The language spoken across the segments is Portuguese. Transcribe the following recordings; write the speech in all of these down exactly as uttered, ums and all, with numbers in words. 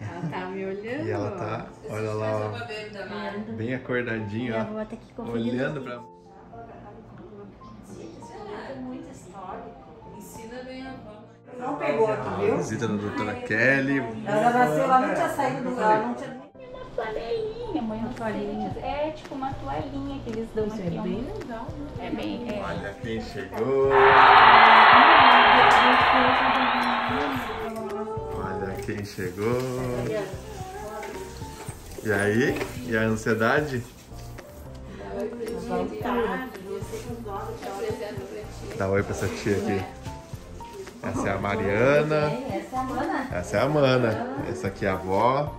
Ela tá me olhando. E ela tá, olha lá, ó, bem acordadinha, ó, olhando pra... Muito histórico. Ensina bem a avó. Não pegou aqui, viu? Visita da doutora Kelly. Ela nasceu, ela não tinha saído do lugar, ela não tinha... Uma toalhinha, mãe, uma toalhinha. É tipo uma toalhinha que eles dão aqui. É bem legal, né? É bem, é. Olha quem chegou. Olha quem chegou. E aí? E a ansiedade? Dá oi pra essa tia aqui. Essa é a Mariana. Essa é a Mana. Essa é a Mana. Essa aqui é a avó.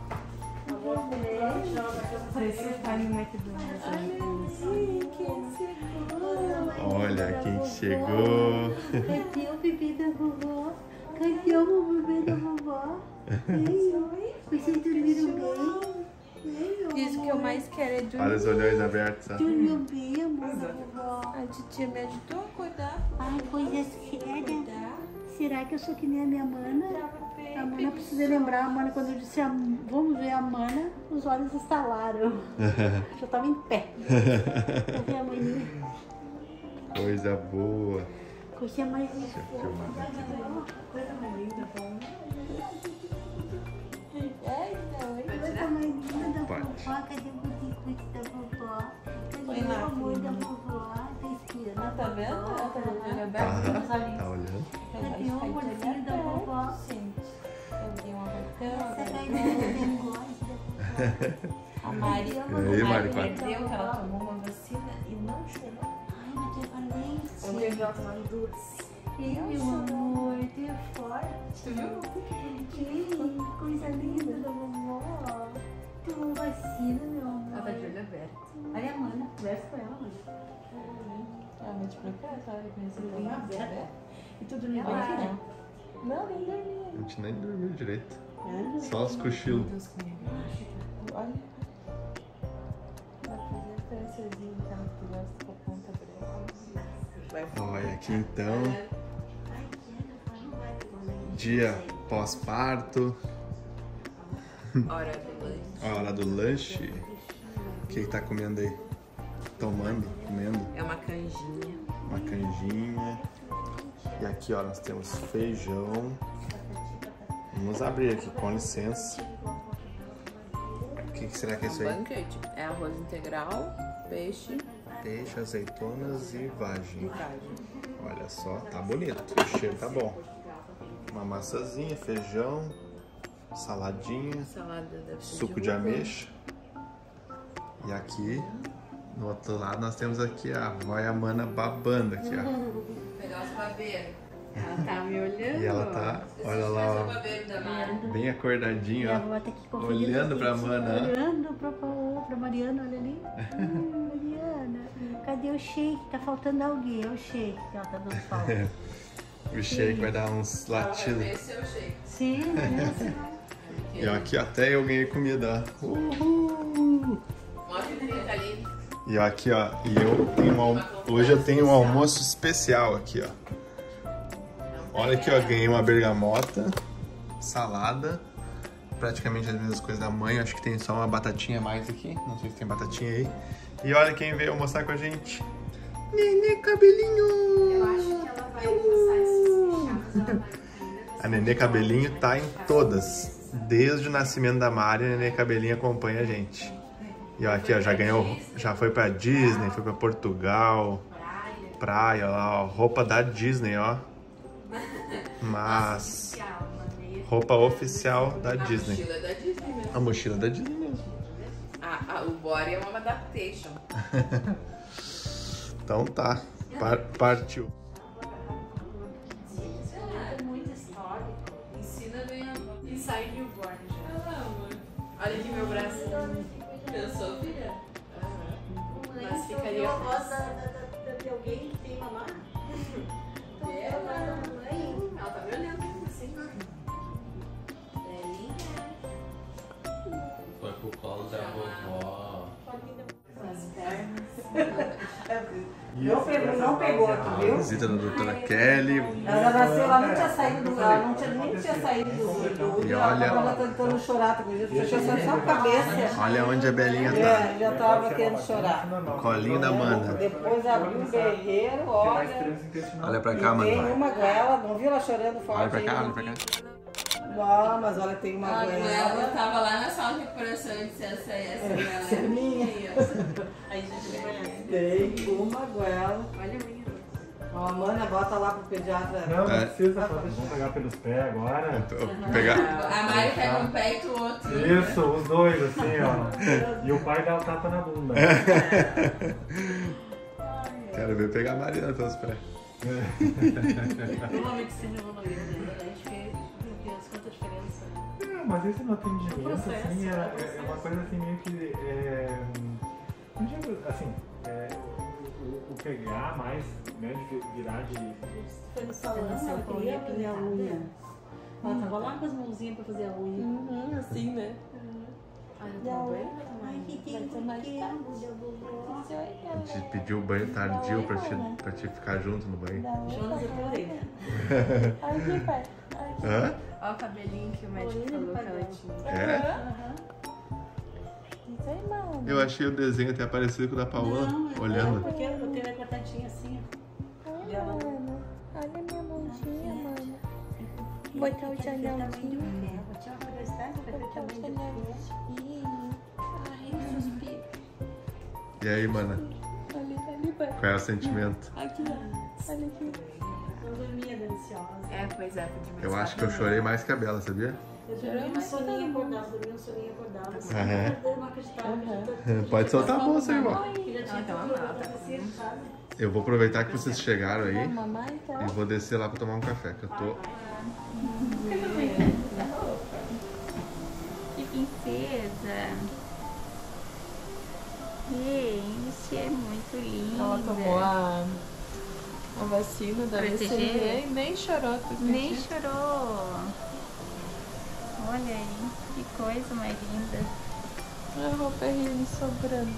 Olha quem chegou. Cadê o bebê da vovó? Cadê o bebê da vovó? Vocês dormiram bem? Diz que eu mais quero é dormir. Olha os olhões abertos. Ó. Dormiu bem, amor da vovó? A titia me ajudou a acordar. Ai, coisa séria. Será que eu sou que nem a minha Mana? A Mana precisa lembrar, a Mana, quando eu disse a, vamos ver a Mana, os olhos estalaram. Já estava em pé. Vamos ver a maninha. Coisa boa. Coisa mais Deixa eu filmar aqui. Coisa mais linda da vovó. Cadê o cuticute da vovó? Cadê o amor da vovó? Tá espirando. Tá vendo? Ela tá no olho Tá, aberto. tá olhando? Cadê o amorzinho da vovó? Gente, eu dei uma Essa botão. galinha tem gosto. A Mari, E aí, Mari, a qual? Mari perdeu que ela tomou uma vacina e não chorou. Ai, não tem valente. Eu vejo ela tomando duas. Ei, meu amor, tu é forte. Tu viu? Que coisa linda da vovó. Tomou vacina, meu amor. Ela tá de olho aberto. Olha a Mana, conversa com ela, mãe. Ela vai te procurar, tá? Eu conheci o Olhinho olho aberto. aberto. E tu dormiu bem, Ela- filha? Não, nem dormi. A gente nem dormiu direito. Ah, Só os cochilos. Deus comigo. Olha. Vai fazer a francesinha que ela gosta com a ponta branca. Olha aqui então. ai, quero, não vai ter Dia pós-parto. Hora do lanche. A hora do lanche. O que tá comendo aí? Tomando, comendo. É uma canjinha. Uma canjinha. E aqui, ó, nós temos feijão. Vamos abrir aqui, com licença. O que, que será que é isso aí? Banquete. É arroz integral, peixe Peixe, azeitonas e vagem. e vagem. Olha só, tá bonito. O cheiro tá bom. Uma massazinha, feijão, saladinha, Salada deve ser suco de uva. ameixa. E aqui, no outro lado, nós temos aqui a avó e a Mana babando aqui, ó. Vou pegar os babeiros. Ela tá me olhando. E ela tá, olha lá, ó, Babeiro da Mari. bem acordadinha, E a ó. avó tá aqui conferindo. Olhando os pra dentes, Mana, ó. Olhando pra, pra, pra Mariana, olha ali. Hum, Mariana, cadê o shake? Tá faltando alguém, é o shake que ela tá dando falta. O shake vai dar uns latidos. Esse é o jeito. Sim, né? E ó, aqui até eu ganhei comida, ó. Uhul. Mostra o que tá ali. E ó, aqui, ó, e eu tenho um almo... hoje eu tenho um almoço especial aqui, ó. Olha aqui, ó, ganhei uma bergamota, salada, praticamente as mesmas coisas da mãe, acho que tem só uma batatinha a mais aqui, não sei se tem batatinha aí. E olha quem veio almoçar com a gente. Nenê Cabelinho! Eu acho que ela vai almoçar esses fechados. A Nenê Cabelinho tá em todas. Desde o nascimento da Mari, a Nenê Cabelinho acompanha a gente. E ó, aqui, ó, já ganhou, já foi pra Disney, foi pra Portugal, praia, lá, ó, roupa da Disney, ó. Mas roupa oficial da Disney. A mochila é da Disney mesmo. A mochila da Disney mesmo. Ah, ah, o body é uma adaptation. Então tá, par- partiu. É muito histórico. Ensina bem a avó. Inside newborn já. Ah, amor. Olha aqui meu braço. Pensou, filha? Mas ficaria a voz da, da, da, de alguém que tem mamá? Ela, ela tá me olhando assim. Foi pro colo da vovó. Não pegou, não pegou aqui, viu? Visita da doutora Kelly. Ela nasceu, ela não tinha saído do lugar, ela não tinha, nem tinha saído do lugar. E olha, ela tá tentando chorar, tá acreditando? Só a cabeça. olha onde a Belinha tá. É, já tava querendo chorar. Colinho da Amanda. Depois abriu o berreiro, olha. Olha pra cá, Tem Amanda. uma goela, não viu ela chorando forte? Olha pra cá, aí? olha pra cá. Não, mas olha, tem uma A goela. Goela tava lá na sala de recuperação e disse: essa é essa, Essa é minha. Aí a gente conhece. Tem uma goela. Olha a minha. Ó, a Mana bota lá pro pediatra. Não, É. não precisa, pode deixar eu pegar pelos pés agora. Vou pegar. A Mari pega um pé e tu o outro. Isso, os dois, assim, ó. E o pai dá o tapa na bunda. Quero ver pegar a Mariana pelos pés. Normalmente se evoluiu, né? A gente vê, meu Deus, quanta diferença. É, mas esse no atendimento, processo, assim, é, é é uma coisa assim meio que. É, não digo, assim, é, o, o pegar mais, né, de virar de. Foi no salão, ela queria fazer a unha. Ela tava lá com as mãozinhas pra fazer a unha. Uhum, assim, né? Ai, eu tô bem? Ai, que tem que mais tarde. A gente pediu o banho tardio pra te, pra te ficar junto no banho. Jonas, eu piorei, né? Hã? Olha o cabelinho que o médico falou que ela tinha. É? Eu achei o desenho até parecido com o da Paola, Não, é olhando. porque eu tenho a cortadinha assim, ó. E ela Olha minha mãozinha, mano. Botar o chanelzinho. Vou tirar uma curiosidade, vai ver Botar o também depois. chanelzinho. Ai, suspiro. E aí, mana? Ali, ali, vai. Qual é o sentimento? Aqui, ó. Olha aqui. Eu dormia deliciosa. É, pois é, podia Eu acho que eu chorei mais que a Bela, sabia? Eu dormia um soninho acordado, dormia um soninho acordado. Assim, Aham. eu não acreditava que Pode soltar a bolsa aí, irmão. já tinha Ela tem uma tudo mala. acontecido, sabe? Eu vou aproveitar que vocês chegaram aí Mamãe, então. e vou descer lá pra tomar um café, que eu tô... Que princesa. Gente, é muito linda. Ela tomou a, a vacina da Pra B C G proteger? e nem chorou, tu Nem acredita? chorou. Olha aí, que coisa mais linda. A roupa rindo sobrando.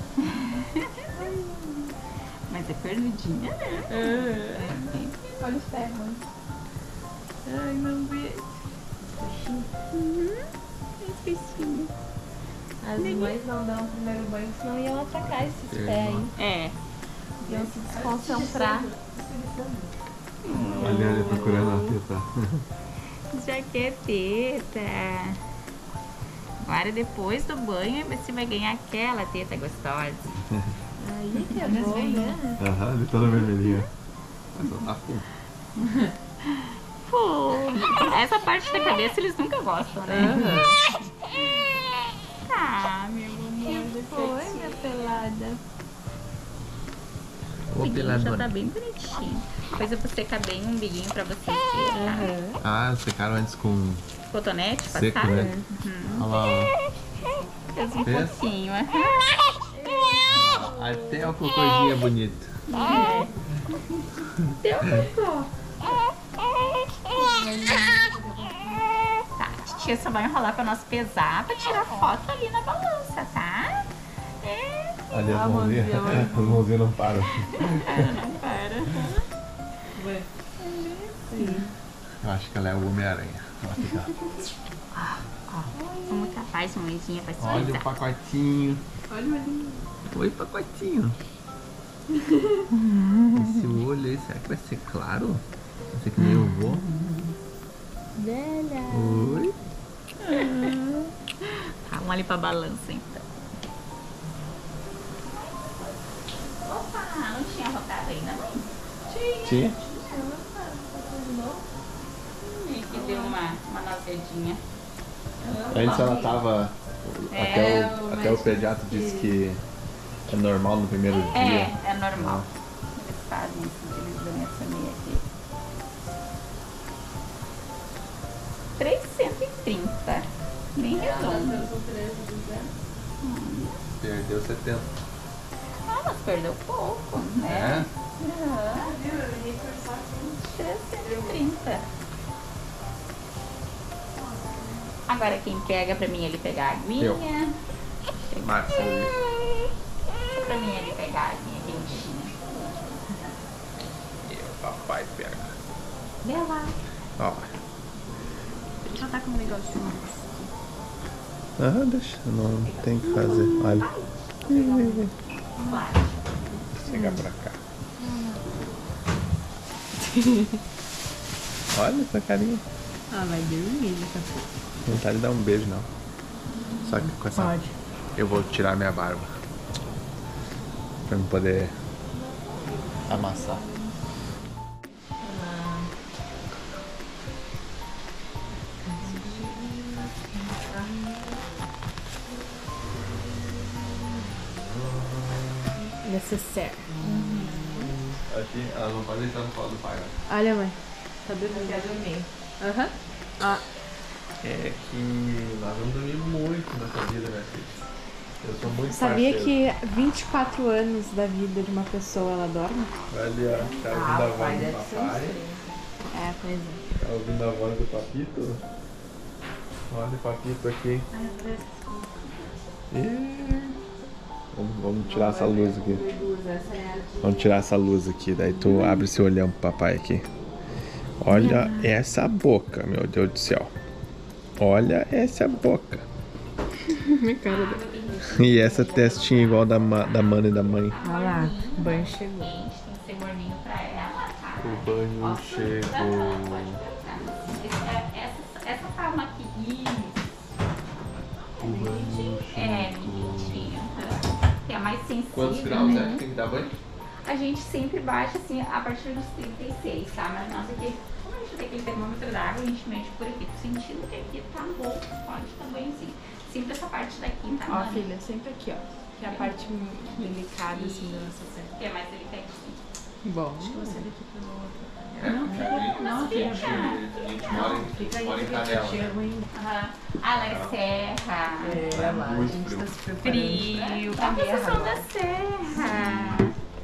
Mas é perdidinha, né? Olha o ferro. Ai, não vi. Uhum. Que bichinho. As mães não dão o primeiro banho, senão iam atracar esses pés aí. É. Iam se desconcentrar. Olha ele procurando a teta. Jaqueteta. Agora depois do banho você vai ganhar aquela teta gostosa. Aí que é bom, né? Aham, ele todo vermelhinho. Mas só tá full. Pô, essa parte da cabeça eles nunca gostam, né? Ah, meu amor. Foi, minha pelada. O umbiguinho já tá bem bonitinho. Depois eu vou secar bem o umbiguinho pra vocês verem, tá? Ah, secaram antes com Cotonete, seco, passado? né? Uhum. Olha lá, Fez um Fez? pouquinho, aham. ó. Até o cocôzinho é bonito. Deu cocô. Tá, a titia só vai enrolar pra nós pesar pra tirar foto ali na balança, tá? É, Ali as A mãozinhas, mãozinha, olha. as mãozinhas não param. não para. Eu acho que ela é o Homem-Aranha. Ela fica- Vamos capaz, mãezinha, vai se Olha o pesar. pacotinho. Olha o olhinho. Oi, pacotinho. Esse olho aí, será que vai ser claro? Vai ser que nem eu vou? Oi. Tá, vamos ali pra balança então. Opa, não tinha rotado ainda, mãe? Tinha? Tinha que deu uma, uma nozedinha. Antes ela tava. É, até o o, até o médico pediatra disse que é normal no primeiro dia. É, é normal. Eles fazem isso, eles dão essa meia aqui. trezentos e trinta. Bem redondo. Perdeu setenta. Ah, mas perdeu pouco, né? É? Aham. trezentos e trinta. Agora quem pega pra mim ele pegar a aguinha. Eu. Marcos. Pra mim ele pegar a aguinha quentinha. E o papai pega. Vê lá. Ó. Já tá com um negócio mais. Ah, deixa, não tem o que fazer. Olha. Vou chegar pra cá. Olha essa carinha. Ah, vai dormir daqui a pouco. Não vontade de dar um beijo, não. Só que com essa. Pode. Eu vou tirar minha barba. Pra eu poder amassar. Necessaire. Aqui, elas não podem entrar no colo do pai, né? Olha, mãe. Tá dormindo. Quer dormir. Aham. Ó. É que nós vamos dormir muito nessa vida, minha filha. Eu sou muito Sabia parceiro. que vinte e quatro anos da vida de uma pessoa ela dorme? Ali, ó. Tá ouvindo a voz do papai. É, pois é. Tá ouvindo a voz do papito? Olha o papito aqui. Ih. Vamos, vamos tirar essa luz aqui. Vamos tirar essa luz aqui. Daí tu abre seu olhão pro papai aqui. Olha essa boca, meu Deus do céu. Olha essa boca. Minha cara dela. E essa testinha igual da, ma- da mana e da mãe. Olha lá, o banho chegou. Gente, tem que ser morninho pra ela, tá? O banho chegou. Essa, essa, essa palma aqui, isso. É, bonitinho. Que é mais sensível. Quantos graus né? é que tem que dar banho? A gente sempre baixa assim a partir dos trinta e seis, tá? Mas nossa, aqui, como a gente tem aquele termômetro d'água, a gente mede por aqui. Tô sentindo que aqui tá bom, pode também sim. Sempre essa parte daqui, tá? Ó, Mano? filha, sempre aqui, ó. Que é a parte delicada, assim, da nossa pele. Que é mais delicadinho. Bom. Você daqui pro outro. É, porque a gente, Não, a gente, fica. a gente mora em, Fica aí, mora em fica Canela. cheio ruim. Aham. Ah, lá é serra. É, lá, a muito gente frio. tá se preparando. Frio. pra A guerra posição lá. da serra.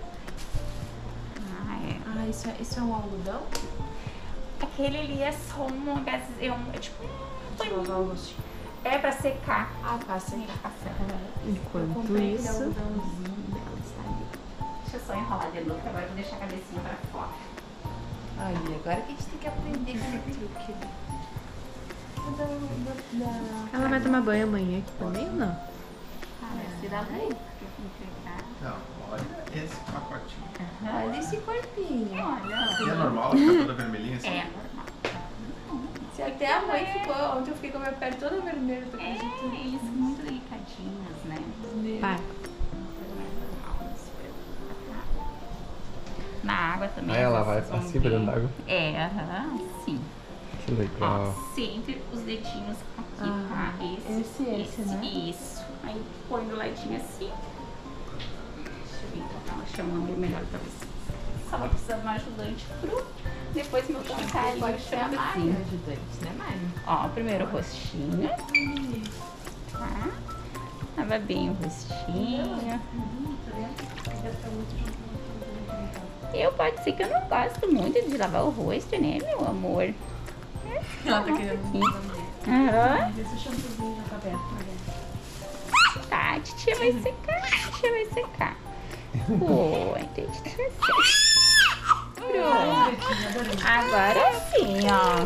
Ah, é. Ah, isso é, isso é um algodão? Aquele ali é só um gás, é, um, é tipo um Lavar o paninho. rostinho. É pra secar. Ah, passa Sim, aqui. pra secar. Eu Enquanto comprei aquele isso. algodãozinho dela, sabe? Deixa eu só enrolar de novo, agora eu vou deixar a cabecinha pra fora. Aí, agora que a gente tem que aprender esse truque. Da- da- da- Ela vai tomar banho amanhã aqui também ou não? Ah, deve ser da luz, porque eu vou clicar. Não, olha esse pacotinho. Olha esse corpinho. Olha, E é normal ela ficar toda vermelhinha assim? é normal. Se até a mãe ficou, ontem eu fiquei com a minha pele toda vermelha, tu É, acredita? eles são muito delicadinhos, né? Pai. Na água também. Ah, ela às vai vezes vão assim pra dentro ver. d'água? É, aham, sim. Que legal. Ó, sempre os dedinhos aqui, Ah, tá? Esse, esse, esse, né? Isso. Aí põe do ladinho assim. Deixa eu ver, então, ela chamando melhor pra vocês. Só vai precisar de uma ajudante pro. Depois meu carinho Pode ser chama assim, ajudante, né, Mari? Ó, primeiro o rostinho. Tá? Lava bem o rostinho. Eu pode ser que eu não gosto muito de lavar o rosto, né, meu amor? Ela tá querendo Aham. ver se o shampoozinho já tá aberto. Tá, a titia vai secar, a titia vai secar. Pô, entendi. Pronto. Agora sim,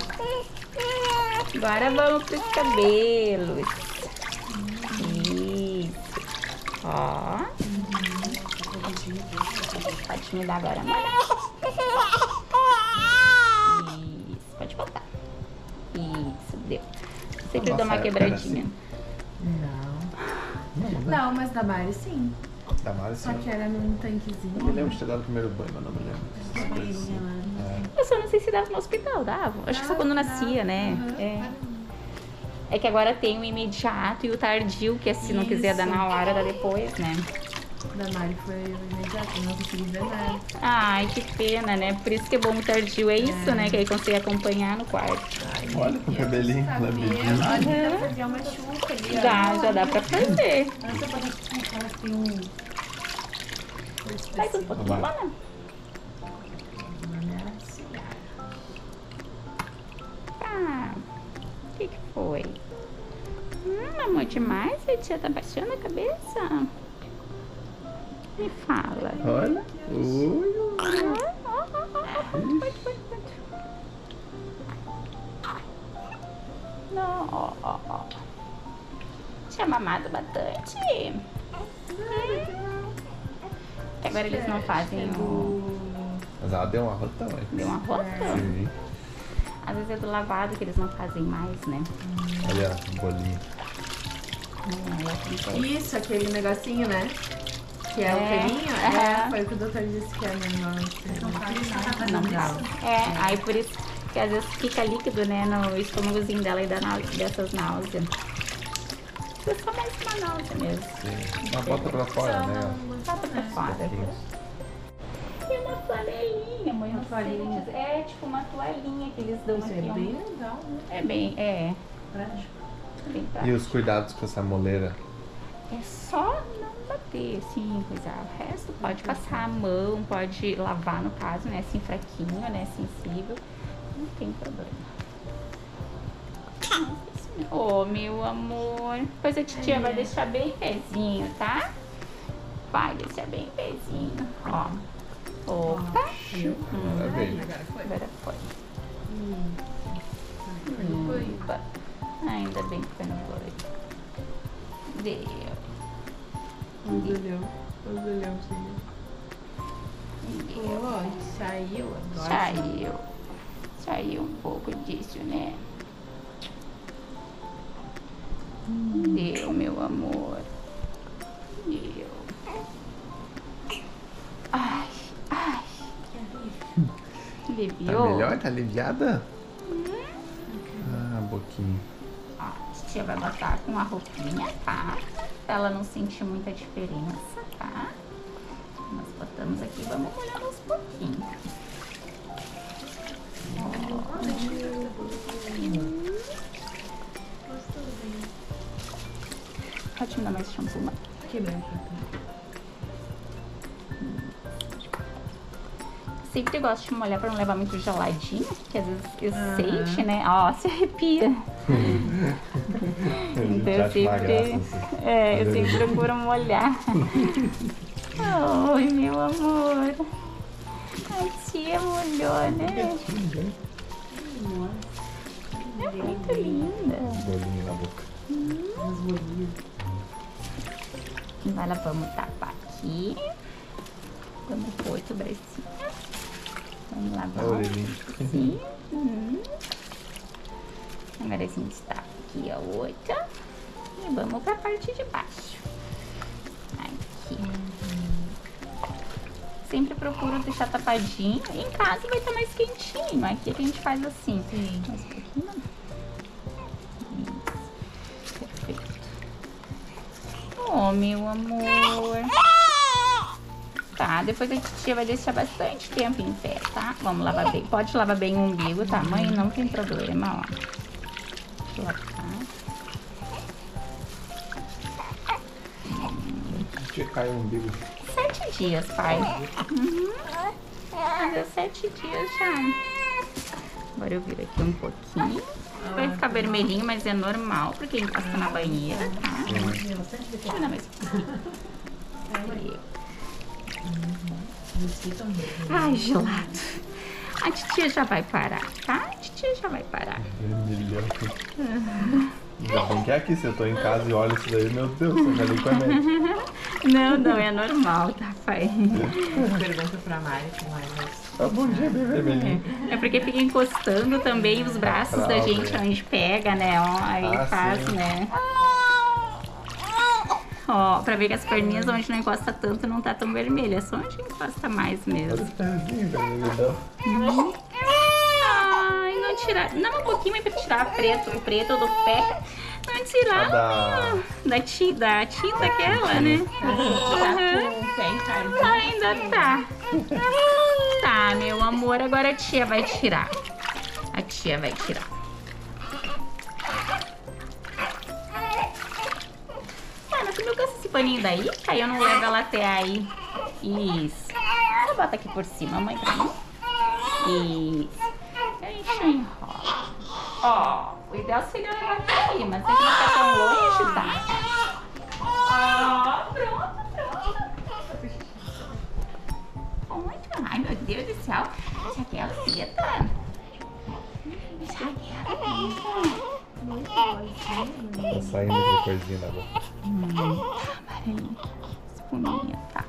ó. Agora vamos pros cabelos. Isso. Ó. Pode me dar agora, mãe. Isso, pode botar. Isso, deu. Sempre Nossa, dou uma era quebradinha. Não. Não, mas da Mari sim. Da Mari, Só sim. que era num Eu me tanquezinho. lembro de ter dado o primeiro banho, mas não me lembro. É. Eu só não sei se dava no hospital, dava. Acho que só quando nascia, né? É. É que agora tem o imediato e o tardio, que é se não quiser dar na hora, dá depois, né? Da Mari foi imediato, não consegui ver nada. Ai, que pena, né? Por isso que é bom o tardio, é isso, né? Que aí consegue acompanhar no quarto. Olha o cabelinho, lambidinho. Olha, dá pra fazer uma chuca ali, ó. Já, já dá pra fazer. Essa parece que elas têm um... Faz um pouquinho, Vai. Ana. Tá. O que que foi? Hum, amor demais? A tia tá baixando a cabeça? Me fala. Olha. Ui. Ah, ah, ah, ah, ah. Pode, pode, pode. Não, ó, ó, ó. Tinha mamado bastante. Hum. Agora eles não fazem o... Mas ela deu uma rota, ué. Deu uma rota? Sim. Às vezes é do lavado que eles não fazem mais, né? Olha o bolinho. Hum, Isso, aquele negocinho, né? Que é, o É, pelinho. aham. É, foi o que o doutor disse que é menor. Não dá. É, aí por isso que às vezes fica líquido, né, no estômagozinho dela e dá náusea, dessas náuseas. É só mais uma náusea mesmo. Sim. Uma bota pra fora, né? Bota pra fora. Pouquinhos. E uma flanelinha, mãe. Uma toalhinha. É tipo uma toalhinha que eles dão Isso aqui. é ó. bem legal, né? É bem, é. Prático. Bem E prático. os cuidados com essa moleira? É só não bater, assim, coisar. O resto pode passar a mão, pode lavar no caso, né? Assim, fraquinho, né? Sensível. Não tem problema. Ô, oh, meu amor. Depois a titia vai deixar bem pezinho, tá? Vai deixar bem pezinho. Ó. Opa. Hum, Maravilha. agora foi. Hum. Opa. Ainda bem que foi no banho. Deu. Os olhão. Os olhão, filho. Deu. Ó, saiu agora. Saiu. Saiu um pouco disso, né? Deu, meu amor. Deu. Ai, ai. Tá Aliviou? melhor? Tá aliviada? Ah, boquinha. Ó, a titia vai botar com a roupinha, tá? Pra ela não sentir muita diferença, tá? Nós botamos aqui, vamos molhar aos pouquinhos. Pode me dar mais shampoo, mãe? Que bem. Sempre gosto de molhar pra não levar muito geladinho, porque às vezes eu sente, né? Ó, se arrepia. Então eu sempre, é, eu sempre procuro molhar. Oi, meu amor. A tia molhou, né? É muito linda. Bolinho na boca. Agora vamos tapar aqui. Vamos pôr o bracinho. Vamos lavar A o orelhinha. bracinho. Uhum. Agora a gente tapa aqui a outra. E vamos pra parte de baixo. Aqui. Sempre procuro deixar tapadinho. Em casa vai estar mais quentinho. Aqui a gente faz assim. Sim. Mais um pouquinho. Isso. Perfeito. Oh, meu amor. Tá, depois a titia vai deixar bastante tempo em pé, tá? Vamos lavar bem. Pode lavar bem o umbigo, tá? Mãe, não tem problema, ó. Deixa eu lavar. Tia caiu o umbigo. Sete dias, pai. Uhum. Deu sete dias já. Agora eu viro aqui um pouquinho. Vai ficar vermelhinho, mas é normal, porque encosta na banheira, tá? Deixa eu dar mais um pouquinho. Ai, gelado. A titia já vai parar, tá? A titia já vai parar. Vermelhão. Ainda bem que é aqui, se eu tô em casa e olho isso daí, meu Deus, eu já li com a mente. Não, não, é normal, tá, pai? Pergunta pra Mari como é mais. Tá bom dia, bem vermelhinho. É porque fica encostando também os braços da Fralda, gente, é. onde pega, né? Ó, aí Ah, faz, sim. né? Ó, pra ver que as perninhas onde não encosta tanto não tá tão vermelha, é só onde encosta mais Olha mesmo. os pezinhos vermelhão. Ai, não tirar, não um pouquinho mais pra tirar preto, o preto do pé. Não tirar A da- da, ti, da tinta aquela, né? Uhum. Ainda tá. Tá, meu amor, agora a tia vai tirar. A tia vai tirar. Mano, tu não gosta desse paninho daí? Aí eu não levo ela até aí. Isso. Só bota aqui por cima, mãe, pra mim. Isso. A gente enrola. Ó, o ideal seria levar aqui, mas se a gente não tá tão longe, tá? Ó, pronto, pronto. Muito. Ai, meu Deus do céu. Jaquelita. Jaquelita. corzinha da boca. Hum, amarelinho aqui. Espuminha, tá.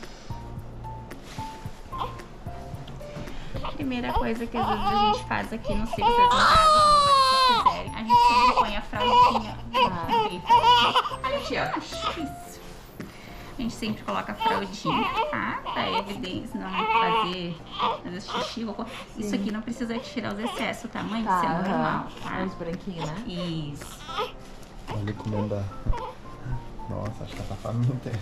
Primeira coisa que às vezes a gente faz aqui, não sei se vocês em casa, como vocês fizerem, a gente sempre põe a fraldinha. Ah, olha aqui, ó. Isso. A gente sempre coloca a fraldinha, tá? Pra evidência, não fazer, fazer xixi. Ou... Isso aqui não precisa tirar os excessos, tá, mãe? Tá, Isso é normal, tá? É uns branquinhos, né? Isso. Olha comendo a... Nossa, acho que ela tá faminta.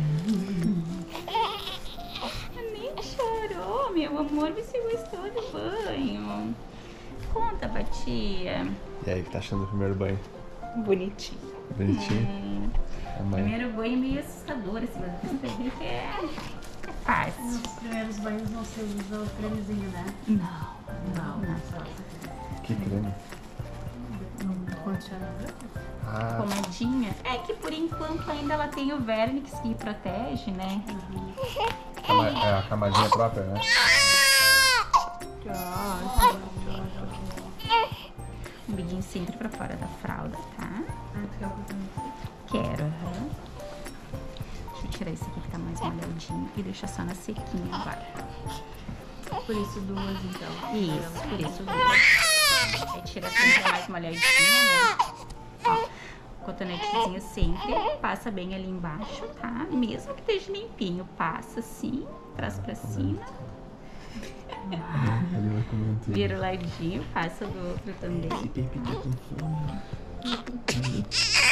Nem chorou, meu amor. Você gostou do banho? Conta, Batia. E aí, o que tá achando do primeiro banho? Bonitinho. Bonitinho? Hum, A mãe... primeiro banho é meio assustador, assim, mas você percebe que é, é fácil. Nos primeiros banhos não se usa o cremezinho, né? Não, Não, não. Que creme? Não condicionador? Ah, Pomadinha. É que por enquanto ainda ela tem o vernix que protege, né? cama- é a camadinha própria, né? Um biguinho sempre pra fora da fralda, tá? Ah, tu quer o botão? Quero, aham. Deixa eu tirar esse aqui que tá mais molhadinho e deixar só na sequinha agora. Por isso duas, então. Isso, por isso duas. Aí tira sempre a mais molhadinha, né? Ó, cotonetezinho sempre passa bem ali embaixo, tá? Mesmo que esteja limpinho, passa assim, traz pra cima. Ali vai comendo tudo. Vira o ladinho, passa do outro também. Esse baby tá com fome.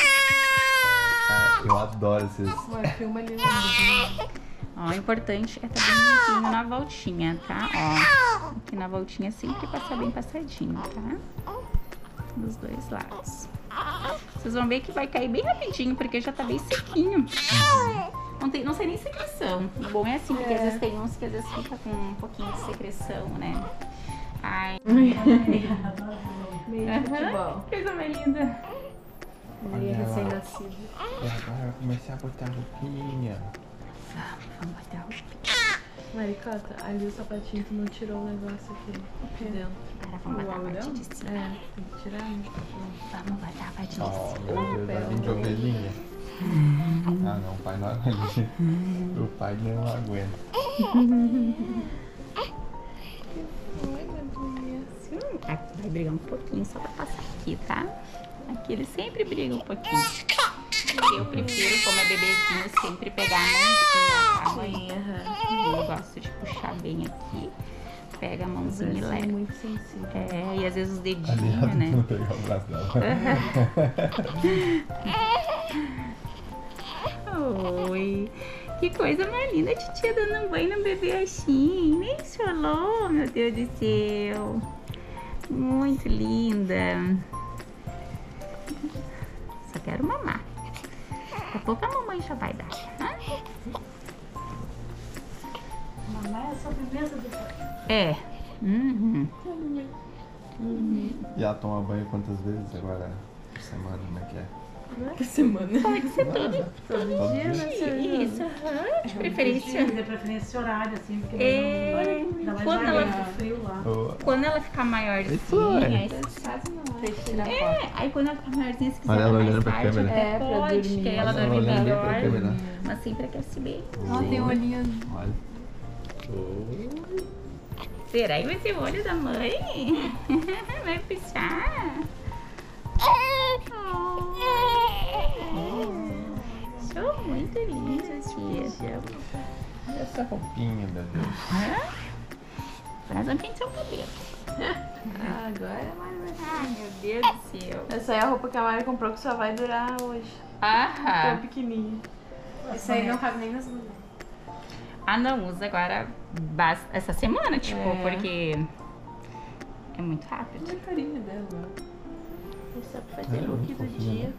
Ah, eu adoro esses... Ué, filma ali no Ó, o importante é estar bem limpinho na voltinha, tá? Ó, aqui na voltinha sempre passar bem passadinho, tá? Dos dois lados. Vocês vão ver que vai cair bem rapidinho, porque já tá bem sequinho. Não, tem, não sei nem secreção. O bom é assim, porque às vezes tem uns que às vezes fica com um pouquinho de secreção, né? Ai, meio de aham, futebol. que coisa mais linda. Ele é recém-nascido. E agora eu comecei a botar roupinha. Vamos botar o Maricota, ali o sapatinho tu não tirou o negócio aqui de dentro. Agora vamos O botar a parte algodão? de cima. É, tem que tirar. Né? Vamos botar a parte de Oh, cima. meu Deus, olhinho de ovelhinha. Ah, não, o pai não aguenta. O pai não aguenta. Aqui vai brigar um pouquinho só pra passar aqui, tá? Aqui ele sempre briga um pouquinho. Eu prefiro, como é bebezinho, sempre pegar a mãozinha, tá, mãe? Eu gosto de puxar bem aqui. Pega a mãozinha e É leva. muito sensível. É, e às vezes os dedinhos, Aliado né? não pegar o braço dela. Oi, que coisa mais linda, a titia dando um banho no bebê assim. Nem chorou, meu Deus do céu. Muito linda. Só quero mamar. Daqui a pouco a mamãe já vai dar. Tá? Mamãe é a sobremesa do pai. É. Uhum. E ela toma banho quantas vezes agora por semana? Como é que é? Por semana. Pode ser todo, Todo dia, dia? né, senhora? isso, aham, de preferência. De preferência esse horário, assim, porque É, ainda mais quando vai ela- ganhar frio lá. Boa. Quando ela ficar maiorzinha, foi. aí- Deixa eu tirar foto. é, aí quando ela ficar maiorzinha, se quiser Olha ela mais olhando pra tarde, câmera. até É, pra pode, dormir. que aí ela Olha dorme ela olhando bem pra melhor, câmera. mas sempre aquece bem. Ó, tem um olhinho azul. Olha. Oh. Será que vai ser o olho da mãe? Vai puxar? Sou muito linda, tia. Essa roupinha, meu Deus. Nós vamos pentear o cabelo. Ah, agora é mais. Ai, meu Deus do céu. Essa aí é a roupa que a Mari comprou que só vai durar hoje. Tão Aham. pequenininha. Isso aí não cabe nem nas mulheres. Ah, não, usa agora bas- essa semana, tipo, É. porque é muito rápido. Olha a carinha dela. Isso é pra fazer É, look muito do fofinha, dia.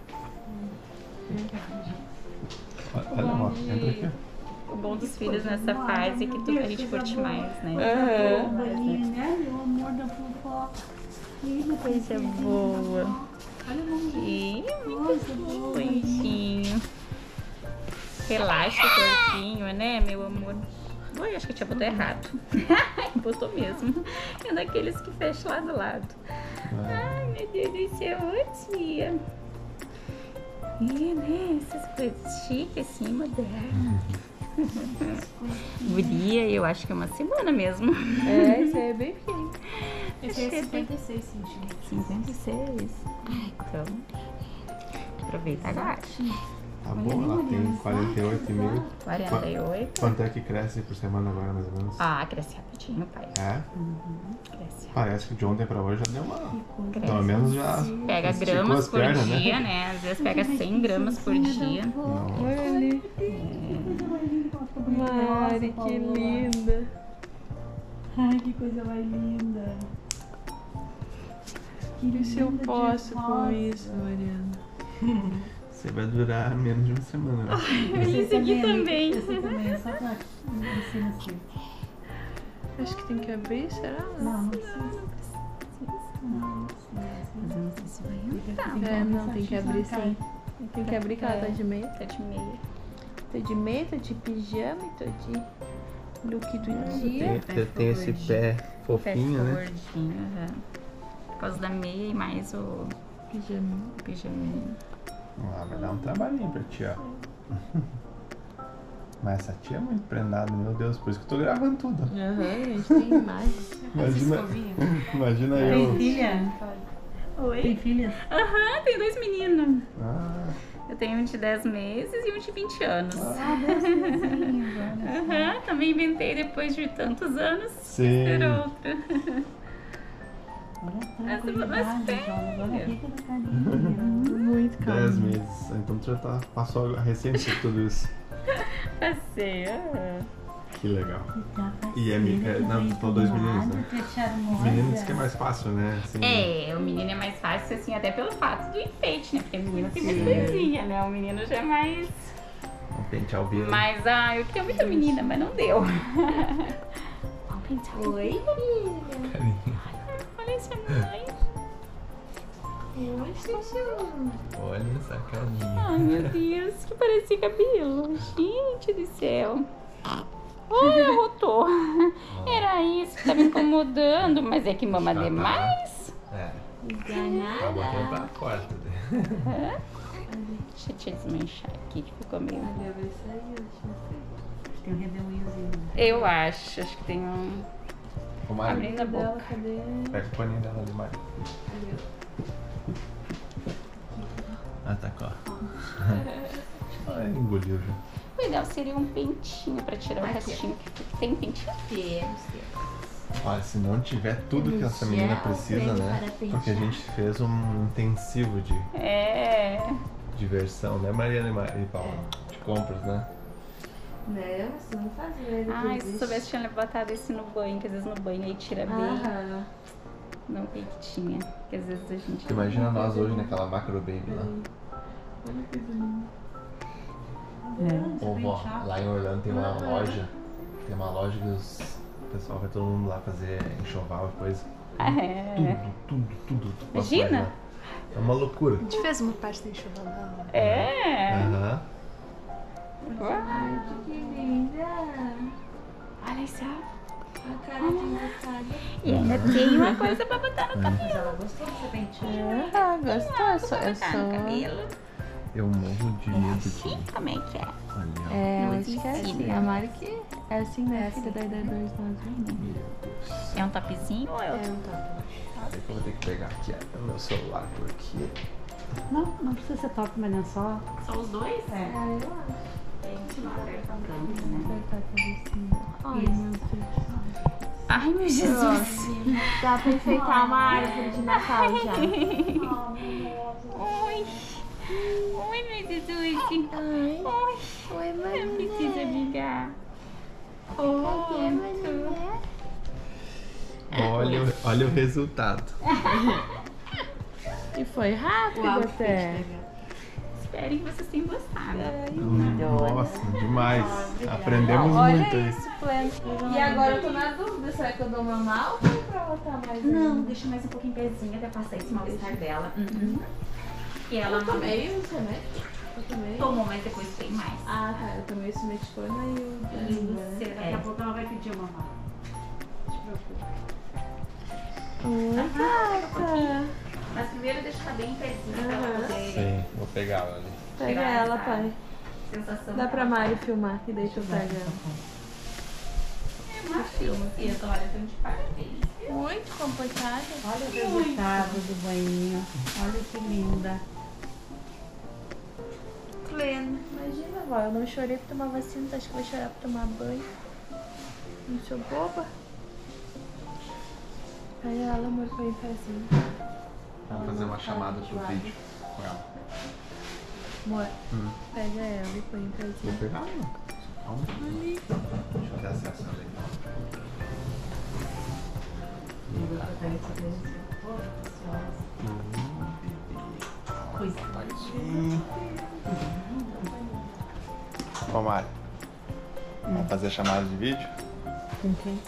Olha, olha, ó, entra aqui. O bom dos filhos nessa fase é que tudo a gente curte mais, né? O banhinho, né? Meu amor da fofoca. Que Coisa boa. Olha o nome E muito bonitinho. Relaxa o corpinho, né, meu amor? Oi, acho que eu tinha botado errado. Botou mesmo. É daqueles que fecham lá do lado. Ai, meu Deus do céu, ô tia. É, né? Essas coisas chiques assim, modernas. Guria, eu acho que é uma semana mesmo. É, esse aí é bem pequeno. Esse é cinquenta e seis centímetros. cinquenta e seis. Então, aproveita agora. Tá bom, ela tem quarenta e oito e meio. quarenta e oito. Quanto é que cresce por semana agora, mais ou menos? Ah, cresce rapidinho, pai. É? Uhum, cresce. Parece que de ontem pra hoje já deu uma... Cresce. Pelo menos já Pega esticou gramas as por pernas, dia, né? né? Às vezes pega cem gramas por dia. Nossa. Olha ali. Mari, que linda. Ai, que coisa mais linda. E se eu posso com isso, Mariana? Você vai durar menos de uma semana, né? Esse aqui também. Esse também, só pra descer assim. Acho que tem que abrir, será? Não, não precisa. Não, Mas eu não sei se vai entrar. É, não, tem que abrir sim. Tem que abrir que ela tá de meia. Tá de meia. Tô de meia, tô de pijama e tô de look do dia. Tem, tem esse pé Pé fofinho, né? gordinho, aham. Por causa da meia e mais o Pijama. pijaminha. Ah, vai dar um trabalhinho pra ti, ó. Mas essa tia é muito prendada, meu Deus, por isso que eu tô gravando tudo. Aham, a gente tem imagem. Imagina, imagina Tem eu. filha? Oi? Tem filhas? Aham, tem dois meninos. Ah, Eu tenho um de dez meses e um de vinte anos. Ah, Deus vizinhos, olha. Aham, também inventei depois de tantos anos sim. ter outro. Olha a Essa foi tranquilidade, bastante. Jonas. Olha a rica do carinho. Muito calma. Dez meses. Então tu já tá, passou recente por tudo isso. Passei, aham. Que legal. Tá E é mi- é- não, tu falou dois meninos, né? Os meninos diz que é mais. mais fácil, né? Assim, É, o menino é mais fácil, assim, até pelo fato do enfeite, né? Porque o menino tem mais coisinha, né? O menino já é mais... um pentear o bico. Mas, ah, eu queria muita menina, mas não deu. Vamos pensar. Oi, filha. Olha essa mãe. Oi, Chuchu. Olha essa carinha. Ai, meu Deus, que parecia cabelo. Gente do céu. Olha, rotou. Era isso que tá me incomodando, mas é que mama Já tá. demais. É. Danada. Tá botando pra fora. Deixa eu te desmanchar aqui, que ficou meio... Olha, vai sair, deixa eu ver. Tem um redemoinhozinho. Eu acho, acho que tem um... Ô, Mário, Abrindo a Dela, boca. cadê? pega o paninho dela ali, Mário. Ah, tá, ó. Ah, engoliu já. O ideal seria um pentinho pra tirar o restinho. Tem pentinho? Temos, Olha, se não tiver tudo que essa menina precisa, né? Porque a gente fez um intensivo de É. diversão, né, Mariana e Ma- e Paula? De compras, né? Né, mas vamos fazer. Ai, se soubesse, tinha botado esse no banho, que às vezes no banho aí tira bem. Aham. Não peitinha, que às vezes a gente... Imagina nós hoje naquela macro baby lá. Olha que bonito. Ou, ó, lá em Orlando tem uma loja, tem uma loja que os, o pessoal vai todo mundo lá fazer enxoval e coisa. É. Tudo, tudo, tudo. tu pode Imagina? imaginar. É uma loucura. A gente fez uma parte da enxoval da hora. É. Aham. Ai, que linda. Olha só. A cara de engraçada. E ainda tem uma coisa pra botar no cabelo. Mas ela gostou desse pentinho. Ah, gostou? É só. É Botar no só... cabelo. Eu morro de medo de. Sim, como é que é? Olha, ó. É, eu Não acho que é assim. ensina. A Mari que é assim, né? Filha da idade dois nós, né? Meu Deus. É um topzinho ou é outro? É um top. Peraí que eu vou ter que pegar aqui ó, o meu celular por aqui. Não, não precisa ser top, mas não só. Só os dois? É. Ah, eu acho. Gente, não aperta tanto, Vou né? apertar a cabecinha. Ai, meu Deus. Ai, meu Jesus. Dá pra enfeitar uma árvore de Natal já. Oi. Oi, meu Jesus. Oi. Oi, Eu preciso ligar. Olha, o- olha o resultado. E foi rápido até. Espero que vocês tenham gostado. Nossa, demais. Aprendemos Olha muito aí. isso, pleno. E agora eu tô na dúvida, será que eu dou uma mal ou foi pra botar mais Não, um? deixa mais um pouquinho pezinho até passar esse mal-estar dela. Uhum. E ela Eu tomei o remédio? Eu tomei. tomou, mas depois tem mais. Ah, tá. Eu tomei esse meticona e o Danilo, né? Daqui a pouco ela vai pedir uma mão. Não te preocupe. Oi, gata. Mas primeiro deixa ela bem pezinho pra ela Aham. poder... Sim, vou pegar ela ali. Pega ela, pai. Sensação. Dá pra Mari filmar e daí tu pega ela. É uma princesa, olha, tô de parabéns. Muito comportada. Olha o resultado do banhinho. Olha que linda. Plena. Imagina, vó, eu não chorei pra tomar vacina, tu acha que eu vou chorar pra tomar banho? Não sou boba? Pega ela, amor, põe em pezinho. Vamos fazer uma chamada pro vídeo com ela. Amor, Hum. pega ela e põe em Vou pezinho. pegar uma. Calma. Deixa eu ter acesso a ela. Ô Mari, vamos fazer a chamada de vídeo? Com quem?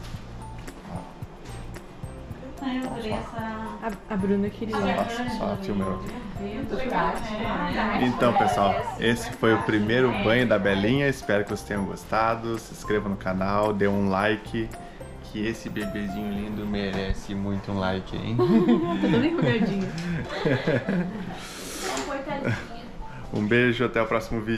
Ai, eu adorei essa. A, a Bruna queria. Nossa, só filmou aqui. Então, pessoal, esse foi o primeiro banho da Belinha. Espero que vocês tenham gostado. Se inscreva no canal, dê um like. Que esse bebezinho lindo merece muito um like, hein? Tá toda enrugadinha. Um beijo, até o próximo vídeo.